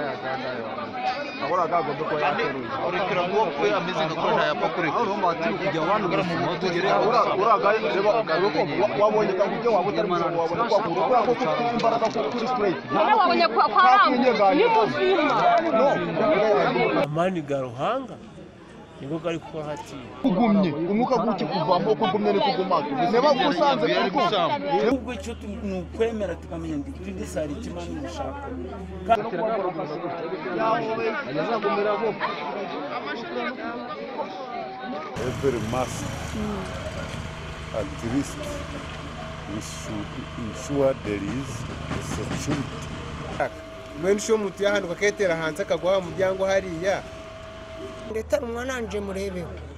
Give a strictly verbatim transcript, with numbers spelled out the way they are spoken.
ahora gago ko yateruye urikira ngo ko ameze nka kora yapfa kuri aho mati kujya wanu mu tugere ura ura gaye reba wabonye ka kujya wabo tari wabona kwa kuro kwa ko imbaraga ko kuri straight nawe wabonye kwa kwarambu ni muzima amani garuhanga niko kari gukora hati kugumye umwuka guki kuvamo ko gumye ni kugumaka neba kusanze ubwo icyo nukwemera tukamenya ndi kuri sari kimani mushaka yazagumira bo every mask at least we should ensure there is security mwene sho mutu yahanuka ketera hanze akagwa mu muryango hariya ndetse umwana nje murebeho